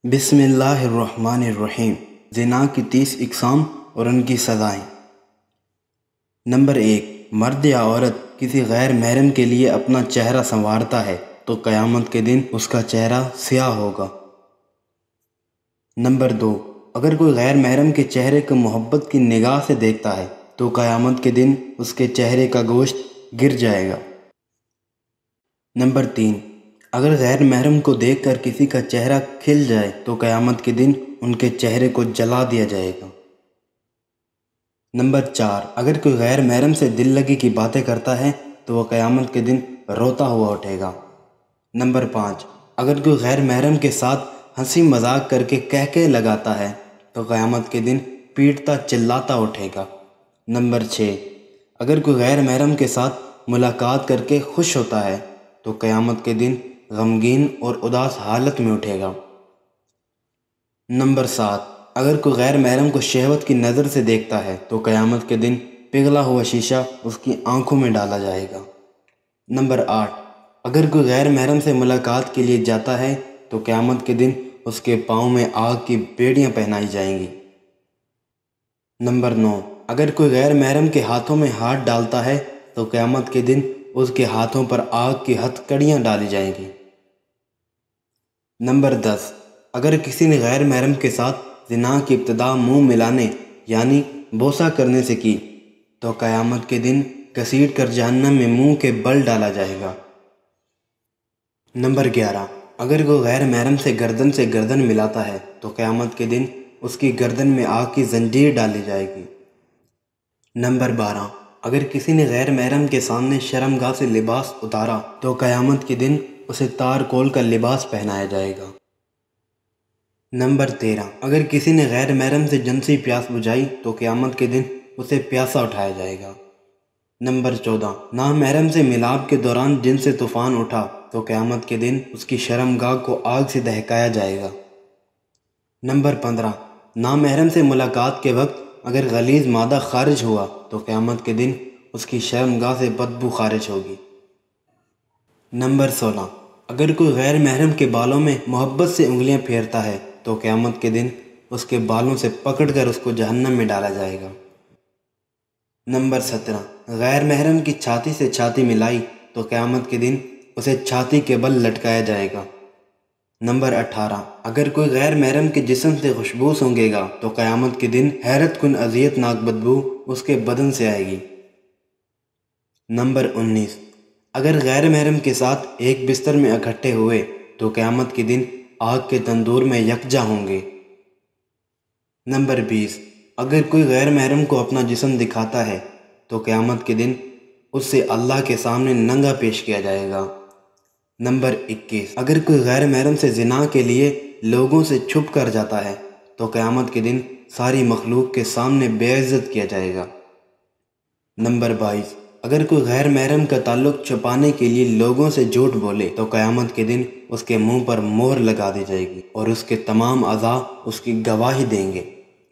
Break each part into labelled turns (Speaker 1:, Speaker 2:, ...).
Speaker 1: بسم اللہ الرحمن الرحیم۔ زنا کی 30 اقسام اور ان کی سزائیں۔ نمبر 1، مرد یا عورت کسی غیر محرم کے لیے اپنا چہرہ سنوارتا ہے تو قیامت کے دن اس کا چہرہ سیاہ ہوگا۔ نمبر 2، اگر کوئی غیر محرم کے چہرے کو محبت کی نگاہ سے دیکھتا ہے تو قیامت کے دن اس کے چہرے کا گوشت گر جائے گا۔ نمبر 3، اگر غیر محرم کو دیکھ کر کسی کا چہرہ کھل جائے تو قیامت کے دن ان کے چہرے کو جلا دیا جائے گا۔ نمبر 4، اگر کوئی غیر محرم سے دل لگی کی باتیں کرتا ہے تو وہ قیامت کے دن روتا ہوا اٹھے گا۔ نمبر 5، اگر کوئی غیر محرم کے ساتھ ہنسی مذاق کر کے کہکہے لگاتا ہے تو قیامت کے دن پیٹتا چلاتا اٹھے گا۔ نمبر 6، اگر کوئی غیر محرم کے ساتھ ملاقات کر کے خوش ہوتا ہے تو قیامت کے دن غمگین اور اداس حالت میں اٹھے گا۔ نمبر 7، اگر کوئی غیر محرم کو شہوت کی نظر سے دیکھتا ہے تو قیامت کے دن پگھلا ہوا شیشہ اس کی آنکھوں میں ڈالا جائے گا۔ نمبر 8، اگر کوئی غیر محرم سے ملاقات کے لیے جاتا ہے تو قیامت کے دن اس کے پاؤں میں آگ کی بیڑیاں پہنائی جائیں گی۔ نمبر 9، اگر کوئی غیر محرم کے ہاتھوں میں ہاتھ ڈالتا ہے تو قیامت کے دن اس کے ہاتھوں پر آگ کی ہتھکڑیاں ڈالی جائیں گی۔ نمبر 10، اگر کسی نے غیر محرم کے ساتھ زنا کی ابتدا منہ ملانے یعنی بوسہ کرنے سے کی تو قیامت کے دن گھسیٹ کر جہنم میں منہ کے بل ڈالا جائے گا۔ نمبر 11، اگر کوئی غیر محرم سے گردن ملاتا ہے تو قیامت کے دن اس کی گردن میں آگ کی زنجیر ڈالی جائے گی۔ نمبر 12، اگر کسی نے غیر محرم کے سامنے شرمگاہ سے لباس اتارا تو قیامت کے دن اسے تار کول کا لباس پہنایا جائے گا۔ نمبر 13، اگر کسی نے غیر محرم سے جنسی پیاس بجھائی تو قیامت کے دن اسے پیاسا اٹھایا جائے گا۔ نمبر 14، نامحرم سے ملاپ کے دوران جن سے طوفان اٹھا تو قیامت کے دن اس کی شرمگاہ کو آگ سے دہکایا جائے گا۔ نمبر 15، نامحرم سے ملاقات کے وقت اگر غلیظ مادہ خارج ہوا تو قیامت کے دن اس کی شرمگاہ سے بدبو خارج ہوگی۔ نمبر 16، اگر کوئی غیر محرم کے بالوں میں محبت سے انگلیاں پھیرتا ہے تو قیامت کے دن اس کے بالوں سے پکڑ کر اس کو جہنم میں ڈالا جائے گا۔ نمبر 17، غیر محرم کی چھاتی سے چھاتی ملائی تو قیامت کے دن اسے چھاتی کے بل لٹکایا جائے گا۔ نمبر 18، اگر کوئی غیر محرم کے جسم سے خوشبو سونگھے گا تو قیامت کے دن حیرت کن اذیت ناک بدبو اس کے بدن سے آئے گی۔ نمبر 19، اگر غیر محرم کے ساتھ ایک بستر میں اکٹھے ہوئے تو قیامت کے دن آگ کے تندور میں یکجا ہوں گے۔ نمبر 20، اگر کوئی غیر محرم کو اپنا جسم دکھاتا ہے تو قیامت کے دن اس سے اللہ کے سامنے ننگا پیش کیا جائے گا۔ نمبر 21، اگر کوئی غیر محرم سے زنا کے لیے لوگوں سے چھپ کر جاتا ہے تو قیامت کے دن ساری مخلوق کے سامنے بے عزت کیا جائے گا۔ نمبر 22، اگر کوئی غیر محرم کا تعلق چھپانے کے لیے لوگوں سے جھوٹ بولے تو قیامت کے دن اس کے منہ پر مہر لگا دی جائے گی اور اس کے تمام اعضاء اس کی گواہی دیں گے۔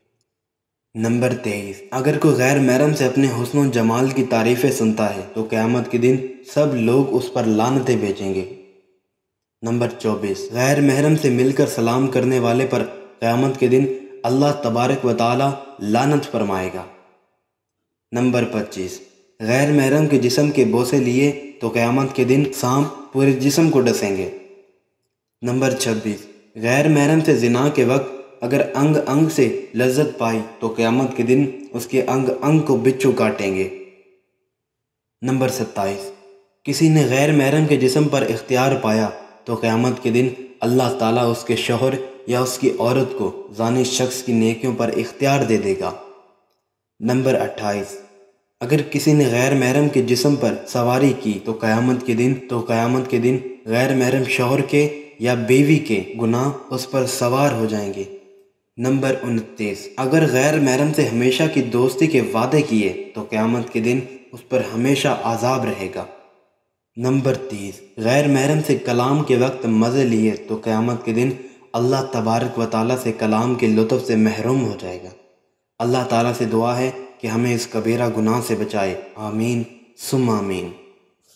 Speaker 1: نمبر 23، اگر کوئی غیر محرم سے اپنے حسن و جمال کی تعریفیں سنتا ہے تو قیامت کے دن سب لوگ اس پر لعنتیں بھیجیں گے۔ نمبر 24، غیر محرم سے مل کر سلام کرنے والے پر قیامت کے دن اللہ تبارک و تعالی لعنت فرمائے گا۔ نمبر 25، غیر محرم کے جسم کے بوسے لیے تو قیامت کے دن سانپ پورے جسم کو ڈسیں گے۔ نمبر 26، غیر محرم سے زنا کے وقت اگر انگ انگ سے لذت پائی تو قیامت کے دن اس کے انگ انگ کو بچھو کاٹیں گے۔ نمبر 27، کسی نے غیر محرم کے جسم پر اختیار پایا تو قیامت کے دن اللہ تعالیٰ اس کے شوہر یا اس کی عورت کو زانی شخص کی نیکیوں پر اختیار دے دے گا۔ نمبر 28، اگر کسی نے غیر محرم کے جسم پر سواری کی تو قیامت کے دن غیر محرم شوہر کے یا بیوی کے گناہ اس پر سوار ہو جائیں گے۔ نمبر 29، اگر غیر محرم سے ہمیشہ کی دوستی کے وعدے کیے تو قیامت کے دن اس پر ہمیشہ عذاب رہے گا۔ نمبر 30، غیر محرم سے کلام کے وقت مزے لیے تو قیامت کے دن اللہ تبارک و تعالیٰ سے کلام کے لطف سے محروم ہو جائے گا۔ اللہ تعالیٰ سے دعا ہے کہ ہمیں اس کبیرہ گناہ سے بچائے، آمین ثم آمین۔